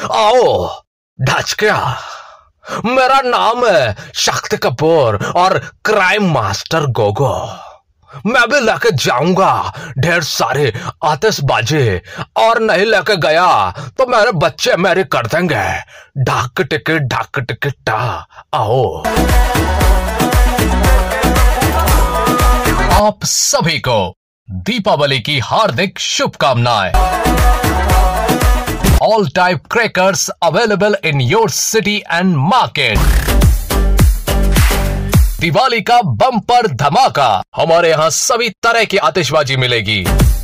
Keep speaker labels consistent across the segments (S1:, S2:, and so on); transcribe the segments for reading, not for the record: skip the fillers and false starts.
S1: आओ ढच गया। मेरा नाम है शक्ति कपूर और क्राइम मास्टर गोगो। मैं भी लेके जाऊंगा ढेर सारे आतिशबाजी, और नहीं लेके गया तो मेरे बच्चे मेरे कर देंगे। ढक टिकट आओ। आप सभी को दीपावली की हार्दिक शुभकामनाएं। All type crackers available in your city and market। Diwali का बम्पर धमाका। हमारे यहां सभी तरह की आतिशबाजी मिलेगी।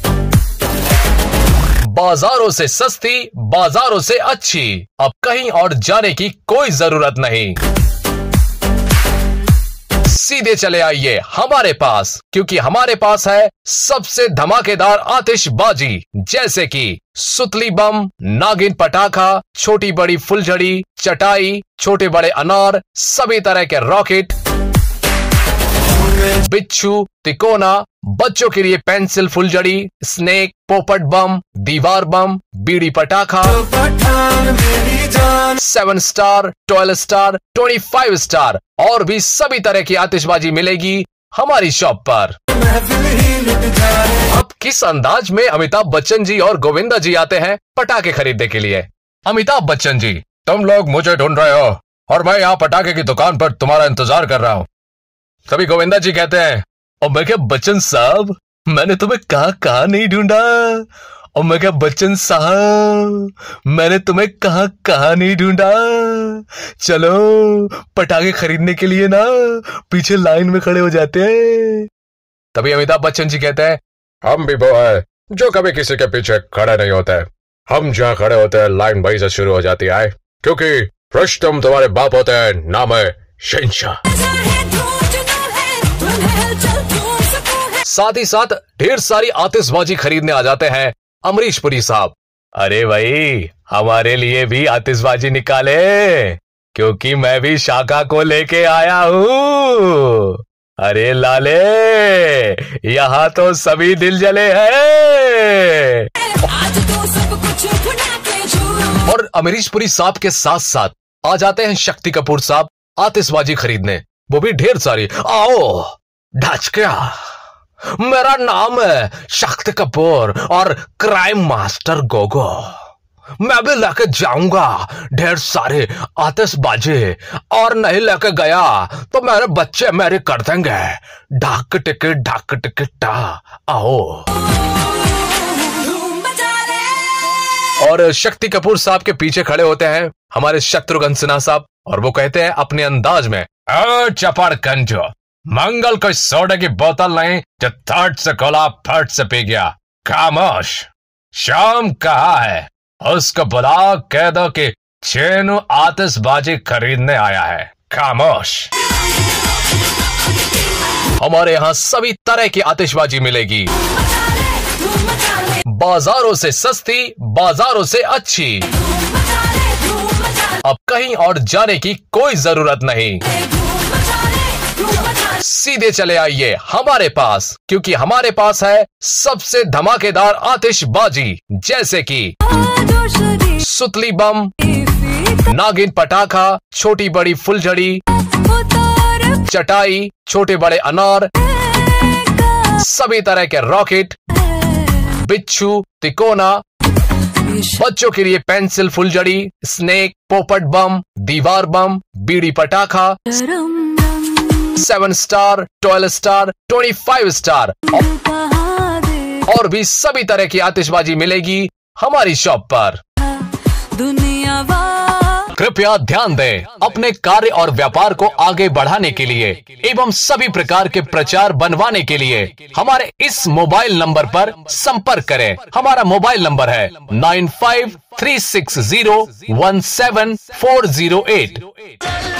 S1: बाजारों से सस्ती, बाजारों से अच्छी। अब कहीं और जाने की कोई जरूरत नहीं। सीधे चले आइए हमारे पास, क्योंकि हमारे पास है सबसे धमाकेदार आतिशबाजी, जैसे कि सुतली बम, नागिन पटाखा, छोटी बड़ी फुलझड़ी, चटाई, छोटे बड़े अनार, सभी तरह के रॉकेट, बिच्छू, तिकोना, बच्चों के लिए पेंसिल फुलझड़ी, स्नेक, पोपट बम, दीवार बम, बीड़ी पटाखा, 7 स्टार, 12 स्टार, 25 स्टार और भी सभी तरह की आतिशबाजी मिलेगी हमारी शॉप पर। अब किस अंदाज में अमिताभ बच्चन जी और गोविंदा जी आते हैं पटाखे खरीदने के लिए। अमिताभ बच्चन जी, तुम लोग मुझे ढूंढ रहे हो और मैं यहाँ पटाखे की दुकान पर तुम्हारा इंतजार कर रहा हूँ। तभी गोविंदा जी कहते हैं, और मैं क्या बच्चन साहब, मैंने तुम्हें कहाँ नहीं ढूंढा। और मैं क्या बच्चन साहब, मैंने तुम्हें कहाँ नहीं ढूंढा। चलो पटाखे खरीदने के लिए ना पीछे लाइन में खड़े हो जाते हैं। तभी अमिताभ बच्चन जी कहते हैं, हम भी वो है जो कभी किसी के पीछे खड़े नहीं होते। हम जहाँ खड़े होते हैं लाइन वहीं से शुरू हो जाती है, क्योंकि रुस्तम तुम्हारे बाप होते हैं, नाम है शहंशाह। साथ ही साथ ढेर सारी आतिशबाजी खरीदने आ जाते हैं अमरीश पुरी साहब। अरे भाई, हमारे लिए भी आतिशबाजी निकाले, क्योंकि मैं भी शाखा को लेके आया हूँ। अरे लाले, यहाँ तो सभी दिल जले हैं। और अमरीश पुरी साहब के साथ साथ आ जाते हैं शक्ति कपूर साहब आतिशबाजी खरीदने, वो भी ढेर सारी। आओ ढच गया। मेरा नाम है शक्ति कपूर और क्राइम मास्टर गोगो। मैं भी लेके जाऊंगा ढेर सारे आतिशबाजी, और नहीं लेके गया तो मेरे बच्चे मेरे कर देंगे। ढक टिकट आओ। और शक्ति कपूर साहब के पीछे खड़े होते हैं हमारे शत्रुघ्न सिन्हा साहब, और वो कहते हैं अपने अंदाज में, चपड़ कंजो, मंगल कोई सोडे की बोतल नहीं जो थर्ड से खोला फर्ट से पी गया। खामोश। शाम कहाँ है, उसको बुलाओ, कह दो कि चेनू आतिशबाजी खरीदने आया है। खामोश। हमारे यहाँ सभी तरह की आतिशबाजी मिलेगी। बाजारों से सस्ती, बाजारों से अच्छी। अब कहीं और जाने की कोई जरूरत नहीं। सीधे चले आइए हमारे पास, क्योंकि हमारे पास है सबसे धमाकेदार आतिशबाजी, जैसे कि सुतली बम, नागिन पटाखा, छोटी बड़ी फुलझड़ी, चटाई, छोटे बड़े अनार, सभी तरह के रॉकेट, बिच्छू, तिकोना, बच्चों के लिए पेंसिल फुलझड़ी, स्नेक, पोपट बम, दीवार बम, बीड़ी पटाखा, 7 स्टार, 12 स्टार, 25 स्टार और भी सभी तरह की आतिशबाजी मिलेगी हमारी शॉप पर। कृपया ध्यान दें, अपने कार्य और व्यापार को आगे बढ़ाने के लिए एवं सभी प्रकार के प्रचार बनवाने के लिए हमारे इस मोबाइल नंबर पर संपर्क करें। हमारा मोबाइल नंबर है 9536017408।